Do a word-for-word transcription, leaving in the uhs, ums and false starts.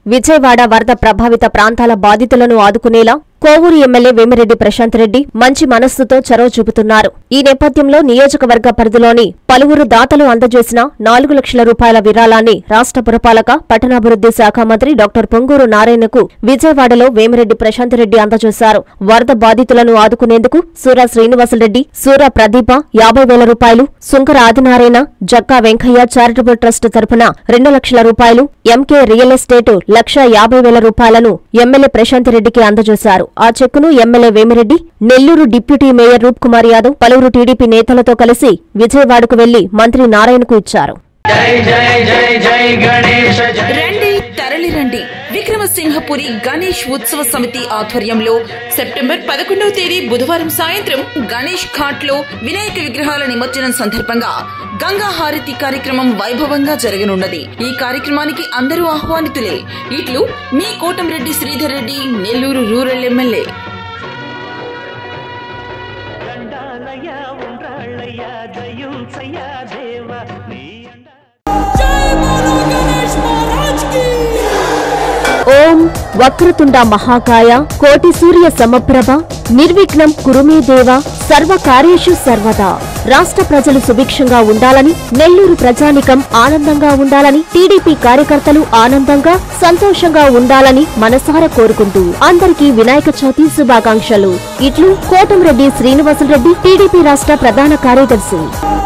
విజయవాడ వరద ప్రభావిత ప్రాంతాల బాధితులను ఆదుకునేలా కోవూరు ఎమ్మెల్యే వేమిరెడ్డి ప్రశాంత్ రెడ్డి మంచి మనస్సుతో చొరవ చూపుతున్నారు. ఈ నేపథ్యంలో నియోజకవర్గ పరిధిలోని పలువురు దాతలు అందజేసిన నాలుగు లక్షల రూపాయల విరాళాన్ని రాష్ట్ర పురపాలక పట్టణాభివృద్ధి శాఖ మంత్రి డాక్టర్ పొంగూరు నారాయణకు విజయవాడలో వేమిరెడ్డి ప్రశాంత్ రెడ్డి అందజేశారు. వరద బాధితులను ఆదుకునేందుకు సూరా శ్రీనివాసరెడ్డి, సూరా ప్రదీప యాభై వేల రూపాయలు, సుంకర ఆదినారాయణ, జక్కా వెంకయ్య చారిటబుల్ ట్రస్ట్ తరపున రెండు లక్షల రూపాయలు, ఎంకే రియల్ ఎస్టేట్ లక్ష యాభై వేల రూపాయలను ఎమ్మెల్యే ప్రశాంత్ రెడ్డికి అందజేశారు. ఆ చెక్కును MLA Vemireddy, Nellore deputy mayor Roop Kumar Yadav, పలువురు టీడీపీ నేతలతో కలిసి విజయవాడకు వెళ్లి మంత్రి నారాయణకు ఇచ్చారు. రండి తరలిరండి. విక్రమసింహపురి గణేష్ ఉత్సవ సమితి ఆధ్వర్యంలో సెప్టెంబర్ పదకొండవ తేదీ బుధవారం సాయంత్రం గణేష్ ఘాట్ లో వినాయక విగ్రహాల నిమజ్జనం సందర్భంగా గంగా హారతి కార్యక్రమం వైభవంగా జరగనున్నది. ఈ కార్యక్రమానికి అందరూ ఆహ్వానితులే. ఇట్లు మీ కోటంరెడ్డి శ్రీధర్ రెడ్డి, నెల్లూరు రూరల్ ఎమ్మెల్యే. ఓం వక్రతుండ మహాకాయ కోటి సూర్య సమప్రభ నిర్విఘ్నం కురుమే దేవ సర్వకార్యేషు సర్వదా. రాష్ట్ర ప్రజలు సుభిక్షంగా ఉండాలని, నెల్లూరు ప్రజానికం ఆనందంగా ఉండాలని, టీడీపీ కార్యకర్తలు ఆనందంగా సంతోషంగా ఉండాలని మనసారా కోరుకుంటూ అందరికీ వినాయక చవితి శుభాకాంక్షలు. ఇట్లు కోటంరెడ్డి శ్రీనివాసరెడ్డి, టీడీపీ రాష్ట్ర ప్రధాన కార్యదర్శి.